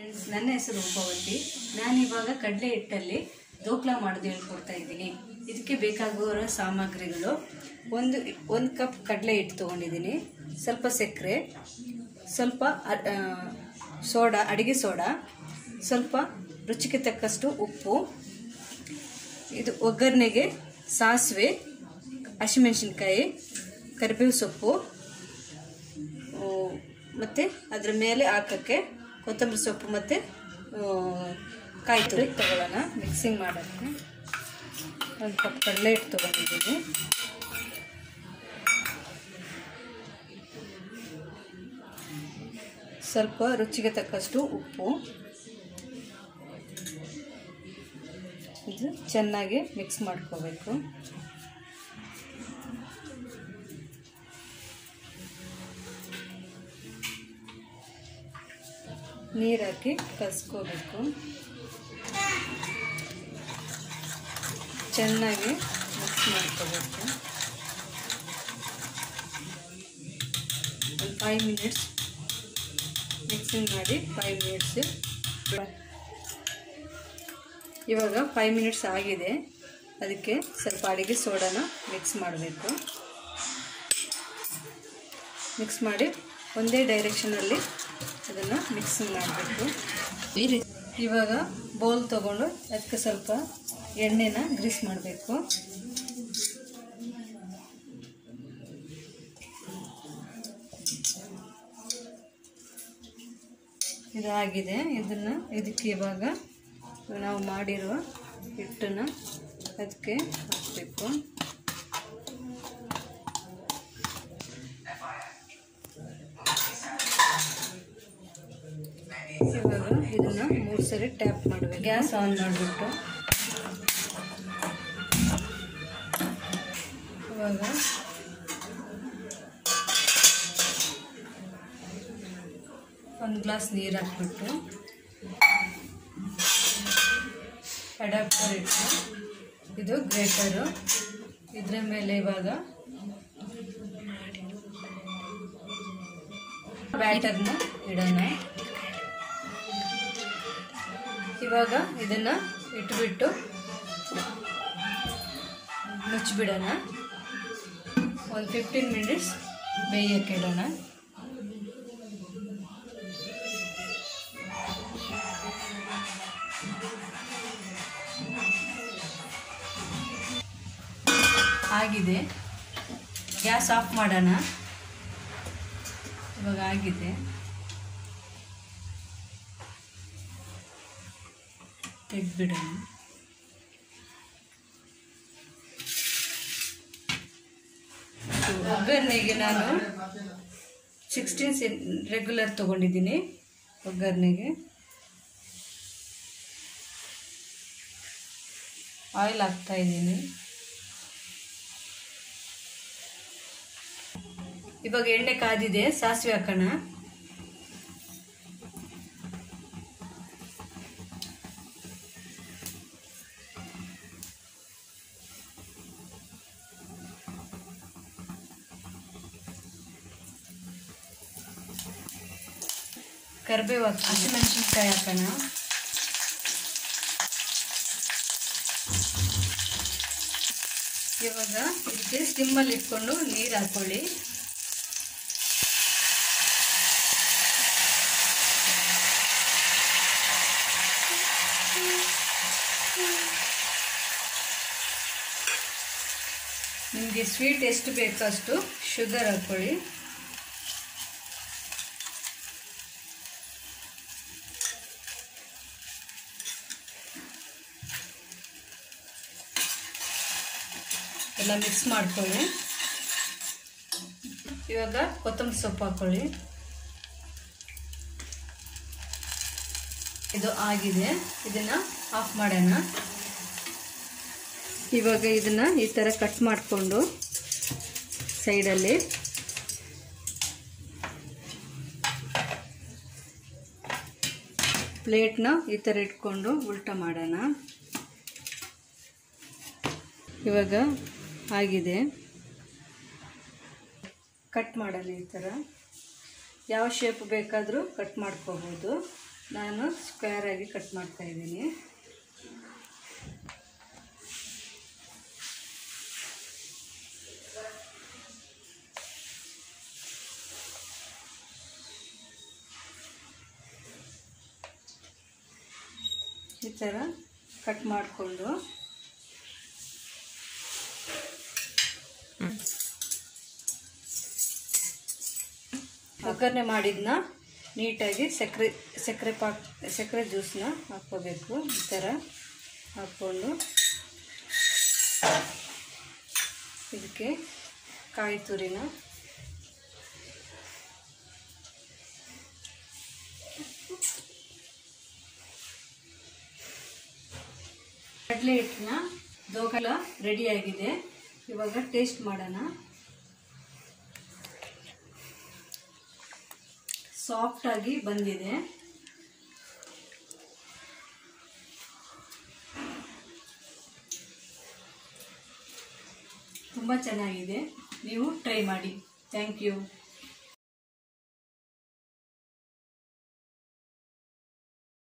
Friends, ನನ್ನ ಹೆಸರು ರೂಪವತಿ. ನಾನಿವಾಗ ಕಡಲೆ ಹಿಟ್ಟಲ್ಲಿ ಧೋಕ್ಲಾ ಮಾಡೋದು ಹೇಳ್ಕೊಡ್ತಾ ಇದ್ದೀನಿ. ಇದಕ್ಕೆ ಬೇಕಾಗುವ ಸಾಮಗ್ರಿಗಳು: ಒಂದು ಕಪ್ ಕಡಲೆ ಹಿಟ್ಟು ತೊಗೊಂಡಿದ್ದೀನಿ, ಸ್ವಲ್ಪ ಸಕ್ಕರೆ, ಸ್ವಲ್ಪ ಸೋಡಾ, ಅಡುಗೆ ಸೋಡಾ, ಸ್ವಲ್ಪ ರುಚಿಗೆ ತಕ್ಕಷ್ಟು ಉಪ್ಪು. ಇದು ಒಗ್ಗರಣೆಗೆ ಸಾಸಿವೆ, ಹಸಿಮೆಣಸಿನ್ಕಾಯಿ, ಕರಿಬೇವು ಸೊಪ್ಪು, ಮತ್ತು ಅದರ ಮೇಲೆ ಹಾಕೋಕ್ಕೆ ಕೊತ್ತಂಬರಿ ಸೊಪ್ಪು ಮತ್ತು ಕಾಯಿ ತುರಿ ತೊಗೊಳ್ಳೋಣ. ಮಿಕ್ಸಿಂಗ್ ಮಾಡೋಕ್ಕೆ ಒಂದು ಕಪ್ ಕಡಲೆ ಹಿಟ್ಟು ತೊಗೊಂಡಿದ್ದೀನಿ. ಸ್ವಲ್ಪ ರುಚಿಗೆ ತಕ್ಕಷ್ಟು ಉಪ್ಪು. ಇದು ಚೆನ್ನಾಗಿ ಮಿಕ್ಸ್ ಮಾಡ್ಕೋಬೇಕು. ನೀರು ಹಾಕಿ ಕಲಿಸ್ಕೋಬೇಕು. ಚೆನ್ನಾಗಿ ಮಿಕ್ಸ್ ಮಾಡ್ಕೋಬೇಕು. ಒಂದು 5 ಮಿನಿಟ್ಸ್ ಮಿಕ್ಸಿಂಗ್ ಮಾಡಿ 5 ಮಿನಿಟ್ಸ್. ಇವಾಗ 5 ಮಿನಿಟ್ಸ್ ಆಗಿದೆ. ಅದಕ್ಕೆ ಸ್ವಲ್ಪ ಅಡುಗೆ ಸೋಡಾನ ಮಿಕ್ಸ್ ಮಾಡಬೇಕು. ಮಿಕ್ಸ್ ಮಾಡಿ ಒಂದೇ ಡೈರೆಕ್ಷನಲ್ಲಿ ಅದನ್ನು ಮಿಕ್ಸಿಂಗ್ ಮಾಡಬೇಕು. ಇವಾಗ ಬೌಲ್ ತೊಗೊಂಡು ಅದಕ್ಕೆ ಸ್ವಲ್ಪ ಎಣ್ಣೆನ ಗ್ರೀಸ್ ಮಾಡಬೇಕು. ಇದಾಗಿದೆ. ಇದಕ್ಕೆ ಇವಾಗ ನಾವು ಮಾಡಿರುವ ಹಿಟ್ಟನ್ನು ಅದಕ್ಕೆ ಹಾಕಬೇಕು. ಇವಾಗ ಇದನ್ನು 3 ಸರಿ ಟ್ಯಾಪ್ ಮಾಡಬೇಕು. ಗ್ಯಾಸ್ ಆನ್ ಮಾಡಿಬಿಟ್ಟು ಇವಾಗ ಒಂದು ಗ್ಲಾಸ್ ನೀರು ಹಾಕ್ಬಿಟ್ಟು ಅಡಾಪ್ಟರ್ ಇಟ್ಟು, ಇದು ಗ್ರೇಟರು, ಇದರ ಮೇಲೆ ಇವಾಗ ಬ್ಯಾಟರ್ನ ಇಡೋಣ. ಇವಾಗ ಇದನ್ನು ಇಟ್ಬಿಟ್ಟು ಮುಚ್ಚಿಬಿಡೋಣ. ಒಂದು 15 ಮಿನಿಟ್ಸ್ ಬೇಯಕ್ಕೆ ಇಡೋಣ. ಆಗಿದೆ. ಗ್ಯಾಸ್ ಆಫ್ ಮಾಡೋಣ. ಇವಾಗ ಆಗಿದೆ. ತೆಗೆದ್ಬಿಡೋಣ. ಒಗ್ಗರಣೆಗೆ ನಾನು 16 ರೆಗ್ಯುಲರ್ ತೊಗೊಂಡಿದ್ದೀನಿ. ಒಗ್ಗರಣೆಗೆ ಆಯಿಲ್ ಹಾಕ್ತಾ ಇದ್ದೀನಿ. ಇವಾಗ ಎಣ್ಣೆ ಕಾದಿದೆ. ಸಾಸಿವೆ ಹಾಕೋಣ. ಕರಿಬೇವು ಹಾಕಿ, ಹಸಿಮೆಣಸಿನ್ಕಾಯಿ ಹಾಕೋಣ. ಇವಾಗ ಇದಕ್ಕೆ ಸಿಮ್ಮಲ್ಲಿ ಇಟ್ಕೊಂಡು ನೀರು ಹಾಕೊಳ್ಳಿ. ನಿಮಗೆ ಸ್ವೀಟ್ ಎಷ್ಟು ಬೇಕೋ ಅಷ್ಟು ಶುಗರ್ ಹಾಕೊಳ್ಳಿ. ಎಲ್ಲ ಮಿಕ್ಸ್ ಮಾಡ್ಕೊಳ್ಳಿ. ಇವಾಗ ಕೊತ್ತಂಬರಿ ಸೊಪ್ಪು ಹಾಕ್ಕೊಳ್ಳಿ. ಇದು ಆಗಿದೆ. ಇದನ್ನು ಆಫ್ ಮಾಡೋಣ. ಇವಾಗ ಇದನ್ನು ಈ ಥರ ಕಟ್ ಮಾಡಿಕೊಂಡು ಸೈಡಲ್ಲಿ ಪ್ಲೇಟ್ನ ಈ ಥರ ಇಟ್ಕೊಂಡು ಉಲ್ಟಾ ಮಾಡೋಣ. ಇವಾಗ ಆಗಿದೆ. ಕಟ್ ಮಾಡೋಣ. ಈ ಥರ ಯಾವ ಶೇಪ್ ಬೇಕಾದರೂ ಕಟ್ ಮಾಡ್ಕೋಬೋದು. ನಾನು ಸ್ಕ್ವೇರ್ ಆಗಿ ಕಟ್ ಮಾಡ್ತಾ ಇದ್ದೀನಿ. ಈ ಥರ ಕಟ್ ಮಾಡಿಕೊಂಡು ಒಗ್ಗರಣೆ ಮಾಡಿದ್ನ ನೀಟಾಗಿ ಸಕ್ಕರೆ ಜ್ಯೂಸನ್ನ ಹಾಕ್ಕೋಬೇಕು. ಈ ಥರ ಹಾಕ್ಕೊಂಡು ಇದಕ್ಕೆ ಕಾಯಿ ತುರಿನ ಕಡಲೆ ಹಿಟ್ಟಿನ ಧೋಕ್ಲ ರೆಡಿಯಾಗಿದೆ. ಇವಾಗ ಟೇಸ್ಟ್ ಮಾಡೋಣ. ಸಾಫ್ಟಾಗಿ ಬಂದಿದೆ. ತುಂಬ ಚೆನ್ನಾಗಿದೆ. ನೀವು ಟ್ರೈ ಮಾಡಿ. Thank you.